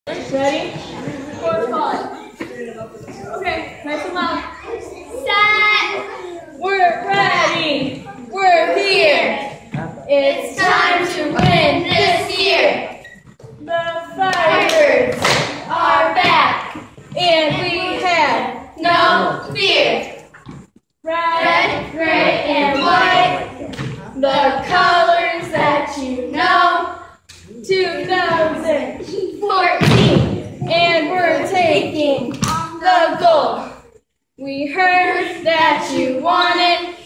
Ready? For fun. Okay, nice and loud. Set! We're ready. We're here. It's time to win this year. The Firebirds Are back. and we have No fear. red, Gray, and white. The colors that you know. 2014, 14. and we're taking The goal. We heard that you wanted